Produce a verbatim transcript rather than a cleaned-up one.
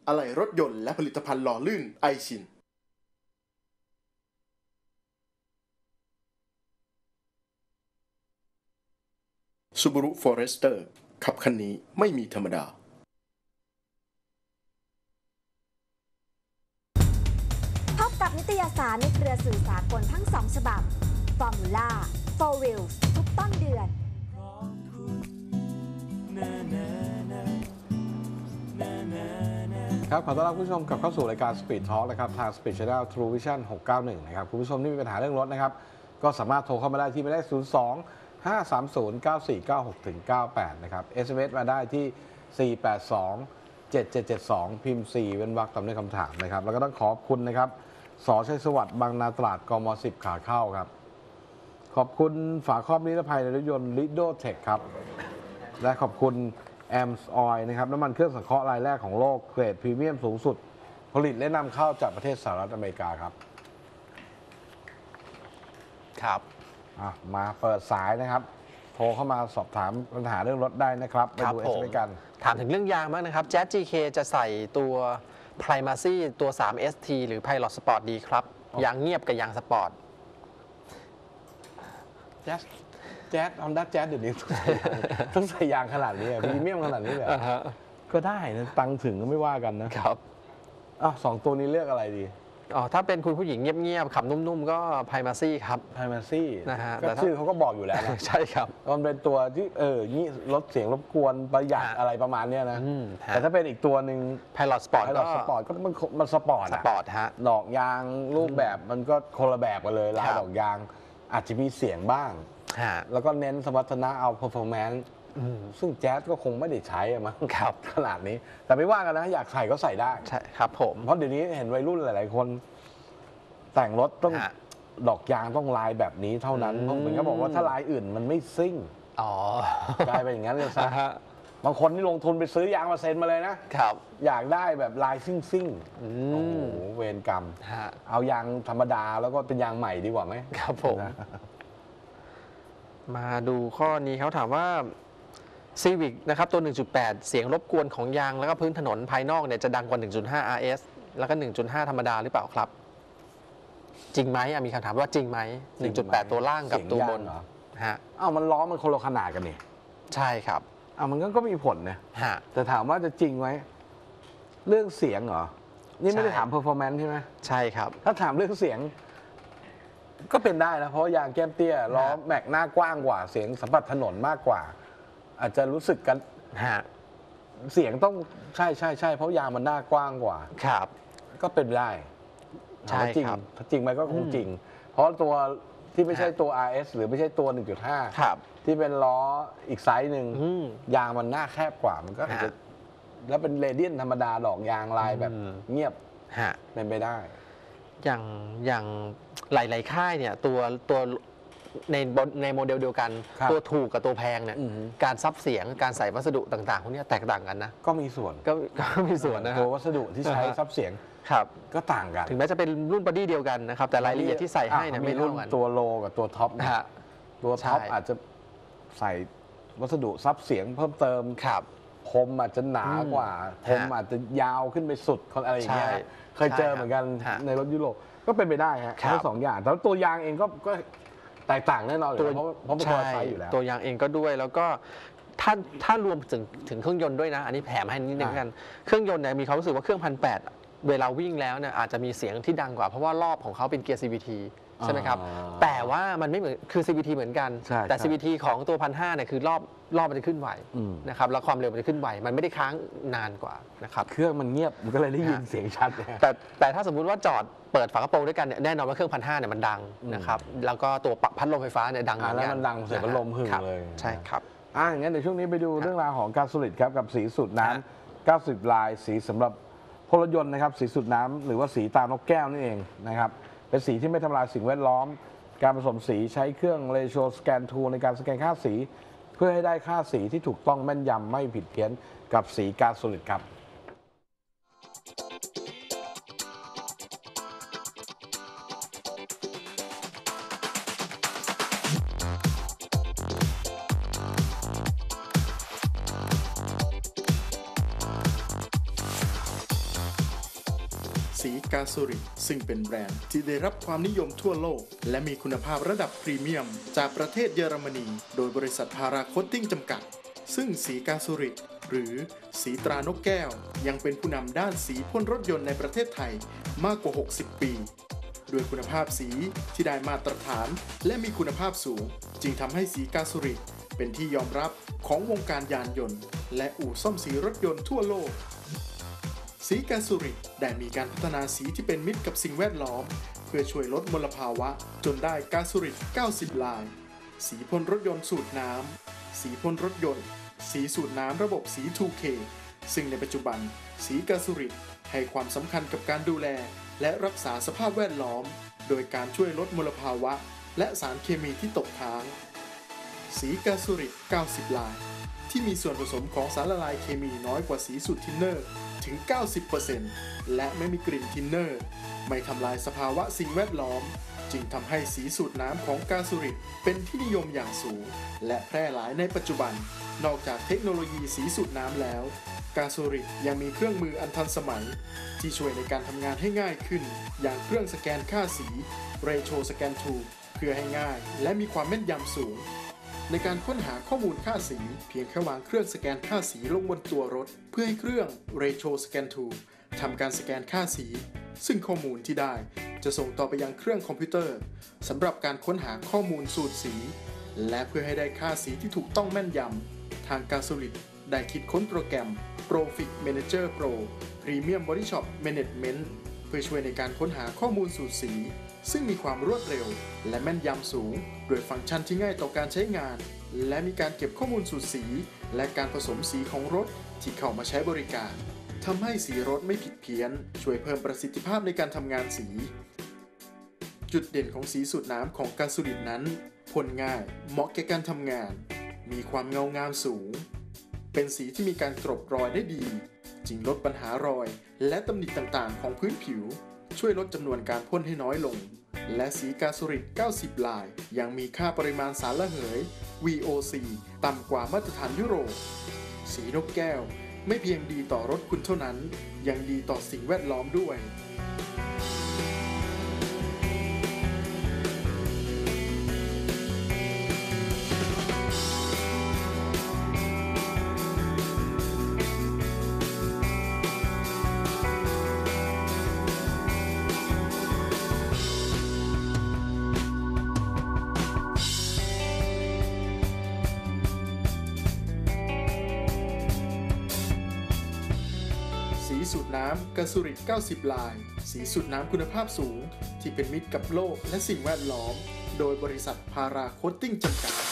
อะไหล่รถยนต์และผลิตภัณฑ์หล่อลื่นไอชิน Subaru Forester ขับคันนี้ไม่มีธรรมดาพบกับนิตยสารในเครือสื่อสากลทั้งสองฉบับ Formula Four Wheels ทุกต้นเดือนครับขอต้อนรับผู้ชมกลับเข้าสู่รายการ Speed Talk นะครับทาง Speed Channel True Vision หกเก้าหนึ่งนะครับคุณผู้ชมที่มีปัญหาเรื่องรถนะครับก็สามารถโทรเข้ามาได้ที่หมายเลขศูนย์ สอง ห้า สาม ศูนย์ เก้า สี่ เก้า หก เก้า แปดนะครับ เอส เอ็ม เอส มาได้ที่ สี่ แปด สอง เจ็ด เจ็ด เจ็ด สอง พิมพ์ สี่ เว้นวรรคตามด้วยคำถามนะครับแล้วก็ต้องขอบคุณนะครับส.ชัยสวัสดิ์บางนาตราดกม สิบ ขาเข้าครับขอบคุณฝาครอบนิรภัยในรถยนต์ Lido Tech ครับและขอบคุณแอมส์ออยล์นะครับน้ำมันเครื่องสังเคราะห์รายแรกของโลกเกรดพรีเมียมสูงสุดผลิตและนำเข้าจากประเทศสหรัฐอเมริกาครับครับมาเปิดสายนะครับโทรเข้ามาสอบถามปัญหาเรื่องรถได้นะครับไปดูเอสเอ็มกันถามถึงเรื่องยางบ้างนะครับ Jazz จี เค จะใส่ตัว Primacy ตัว สาม เอส ที หรือ Pilot Sport ดีครับยางเงียบกับยางสปอร์ตแจ๊สแจ๊สฮอนด้าแจ๊สเดี๋ยวนี้ต้องใส่ยางขนาดนี้พรีเมียมขนาดนี้เลยก็ได้นะตังถึงก็ไม่ว่ากันนะครับอ้าวสองตัวนี้เลือกอะไรดีอ๋อถ้าเป็นคุณผู้หญิงเงียบๆขับนุ่มๆก็ Primacy ครับ Primacy นะฮะก็ชื่อเขาก็บอกอยู่แล้วนะใช่ครับมันเป็นตัวที่เออนี่ลดเสียงรบกวนประหยัดอะไรประมาณนี้นะแต่ถ้าเป็นอีกตัวหนึ่ง Pilot Sport Pilot Sport ก็มันมันสปอร์ตสปอร์ตฮะดอกยางรูปแบบมันก็คนละแบบกันเลยลายดอกยางอาจจะมีเสียงบ้างแล้วก็เน้นสมรรถนะเอา performance ซึ่งแจ๊สก็คงไม่ได้ใช้มั้งขนาดนี้แต่ไม่ว่ากันนะอยากใส่ก็ใส่ได้ใช่ครับผมเพราะเดี๋ยวนี้เห็นวัยรุ่นหลายๆคนแต่งรถต้องดอกยางต้องลายแบบนี้เท่านั้นเพราะเหมือนเขาบอกว่าถ้าลายอื่นมันไม่ซิ่งอ๋อกลายเป็นอย่างนั้นเลยซะบางคนที่ลงทุนไปซื้อยางมาเซ็นมาเลยนะครับอยากได้แบบลายซิ่งซิ่งโอ้โหเวรกรรมเอายางธรรมดาแล้วก็เป็นยางใหม่ดีกว่าไหมครับผมมาดูข้อนี้เขาถามว่า Civic นะครับตัว หนึ่งจุดแปด เสียงรบกวนของยางแล้วก็พื้นถนนภายนอกเนี่ยจะดังกว่า หนึ่งจุดห้า อาร์ เอส แล้วก็ หนึ่งจุดห้า ธรรมดาหรือเปล่าครับจริงไหมมีคำถามว่าจริงไหม หนึ่งจุดแปด ตัวล่างกับตัวบนเหรอฮะอ้าวมันล้อมันคนละขนาดกันนี่ใช่ครับอ้าวมันก็มีผลนะฮะแต่ถามว่าจะจริงไหมเรื่องเสียงเหรอนี่ไม่ได้ถาม performance ใช่ไหมใช่ครับถ้าถามเรื่องเสียงก็เป็นได้นะเพราะยางแก้มเตี้ยล้อแม็กหน้ากว้างกว่าเสียงสัมผัสถนนมากกว่าอาจจะรู้สึกกันฮะเสียงต้องใช่ใช่ใช่เพราะยางมันหน้ากว้างกว่าครับก็เป็นได้ใช่จริงถ้าจริงไหมก็คงจริงเพราะตัวที่ไม่ใช่ตัว อาร์ เอส หรือไม่ใช่ตัว หนึ่งจุดห้าครับที่เป็นล้ออีกไซส์หนึ่งยางมันหน้าแคบกว่ามันก็อาจจะแล้วเป็นเรเดียนธรรมดาดอกยางลายแบบเงียบเป็นไปได้อย่างอย่างหลายๆค่ายเนี่ยตัวตัวในในโมเดลเดียวกันตัวถูกกับตัวแพงเนี่ยการซับเสียงการใส่วัสดุต่างๆพวกนี้แตกต่างกันนะก็มีส่วนก็ก็มีส่วนนะตัววัสดุที่ใช้ซับเสียงครับก็ต่างกันถึงแม้จะเป็นรุ่นบอดี้เดียวกันนะครับแต่รายละเอียดที่ใส่ให้เนี่ยไม่รุ่นตัวโลกับตัวท็อปตัวท็อปอาจจะใส่วัสดุซับเสียงเพิ่มเติมครับคมอาจจะหนากว่าคมอาจจะยาวขึ้นไปสุดคนอะไรอย่างเงี้ยเคยเจอเหมือนกันในรถยุโรปก็เป็นไปได้ฮะทั้งสองอย่างแต่ตัวยางเองก็ก็แตกต่างแน่นอนอยู่เพราะเพราะมันตัวไซส์อยู่แล้วตัวยางเองก็ด้วยแล้วก็ถ้าถ้ารวมถึงถึงเครื่องยนต์ด้วยนะอันนี้แถมให้นิดนึงกันเครื่องยนต์เนี่ยมีความรู้สึกว่าเครื่องพันแปดเวลาวิ่งแล้วเนี่ยอาจจะมีเสียงที่ดังกว่าเพราะว่ารอบของเขาเป็นเกียร์ ซี วี ที ใช่ไหมครับแต่ว่ามันไม่เหมือนคือ ซี วี ที เหมือนกันแต่ ซี วี ที ของตัวพันห้าเนี่ยคือรอบรอบมันจะขึ้นไวนะครับแล้วความเร็วมันจะขึ้นไวมันไม่ได้ค้างนานกว่านะครับเครื่องมันเงียบมันก็เลยได้ยินเสียงชัดแต่แต่ถ้าสมมุติว่าจอดเปิดฝากระโปรงด้วยกันเนี่ยแน่นอนว่าเครื่องพันห้าเนี่ยมันดังนะครับแล้วก็ตัวพัดลมไฟฟ้าเนี่ยดังเหมือนกันแล้วมันดังเสียงพัดลมหึ่งเลยใช่ครับอ่ะงั้นในช่วงนี้ไปดูเรื่องราวของการสลิดครับกับสีสูตรน้ำเก้าสิบลายสีสำหรับพลรถยนต์นะครับสีสูตรน้ำหรือว่าสีตานกแก้วนี่เองนะครับเป็นสีที่ไม่ทำลายสิ่งแวดล้อมการผสมสีใช้เครื่อง Ratio Scan Tool ในการสแกนค่าสีเพื่อให้ได้ค่าสีที่ถูกต้องแม่นยำไม่ผิดเพี้ยนกับสีกาโซลิดครับสีกาซูริซึ่งเป็นแบรนด์ที่ได้รับความนิยมทั่วโลกและมีคุณภาพระดับพรีเมียมจากประเทศเยอรมนีโดยบริษัทพาราโคตติ้งจำกัดซึ่งสีกาซูริหรือสีตรานกแก้วยังเป็นผู้นำด้านสีพ่นรถยนต์ในประเทศไทยมากกว่าหกสิบปีด้วยคุณภาพสีที่ได้มาตรฐานและมีคุณภาพสูงจึงทำให้สีกาซูริเป็นที่ยอมรับของวงการยานยนต์และอู่ซ่อมสีรถยนต์ทั่วโลกสีกาซูริได้มีการพัฒนาสีที่เป็นมิตรกับสิ่งแวดล้อมเพื่อช่วยลดมลภาวะจนได้กาซูริเก้าสิบลายสีพ่นรถยนต์สูตรน้ำสีพ่นรถยนต์สีสูตรน้ำระบบสี ทู เค ซึ่งในปัจจุบันสีกาซูริให้ความสำคัญกับการดูแลและรักษาสภาพแวดล้อมโดยการช่วยลดมลภาวะและสารเคมีที่ตกค้างสีกาซูริเก้าสิบลายที่มีส่วนผสมของสารละลายเคมีน้อยกว่าสีสูตรทินเนอร์ถึง เก้าสิบเปอร์เซ็นต์ และไม่มีกลิ่นทินเนอร์ไม่ทำลายสภาวะสิ่งแวดล้อมจึงทำให้สีสูตรน้ำของกาซูริเป็นที่นิยมอย่างสูงและแพร่หลายในปัจจุบันนอกจากเทคโนโลยีสีสูตรน้ำแล้วกาซูริยังมีเครื่องมืออันทันสมัยที่ช่วยในการทำงานให้ง่ายขึ้นอย่างเครื่องสแกนค่าสี Ratio Scan ทู เพื่อให้ง่ายและมีความแม่นยำสูงในการค้นหาข้อมูลค่าสีเพียงแค่วางเครื่องสแกนค่าสีลงบนตัวรถเพื่อให้เครื่อง Ratio Scan ทู ทำการสแกนค่าสีซึ่งข้อมูลที่ได้จะส่งต่อไปยังเครื่องคอมพิวเตอร์สำหรับการค้นหาข้อมูลสูตรสีและเพื่อให้ได้ค่าสีที่ถูกต้องแม่นยำทางกาซูริได้คิดค้นโปรแกรม Profit Manager Pro Premium Body Shop Management เพื่อช่วยในการค้นหาข้อมูลสูตรสีซึ่งมีความรวดเร็วและแม่นยำสูงโดยฟังก์ชันที่ง่ายต่อการใช้งานและมีการเก็บข้อมูลสูตรสีและการผสมสีของรถที่เข้ามาใช้บริการทำให้สีรถไม่ผิดเพี้ยนช่วยเพิ่มประสิทธิภาพในการทำงานสีจุดเด่นของสีสูตรน้ำของกาซูรินั้นพ่นง่ายเหมาะแก่การทำงานมีความเงางามสูงเป็นสีที่มีการกลบรอยได้ดีจึงลดปัญหารอยและตำหนิต่างๆของพื้นผิวช่วยลดจำนวนการพ่นให้น้อยลงและสีกาซูริเก้าสิบลายยังมีค่าปริมาณสารระเหย วี โอ ซี ต่ำกว่ามาตรฐานยุโรปสีนกแก้วไม่เพียงดีต่อรถคุณเท่านั้นยังดีต่อสิ่งแวดล้อมด้วยสีสูตรน้ำกาซูริเก้าสิบลายสีสูตรน้ำคุณภาพสูงที่เป็นมิตรกับโลกและสิ่งแวดล้อมโดยบริษัทพาราโคตติ้งจำกัด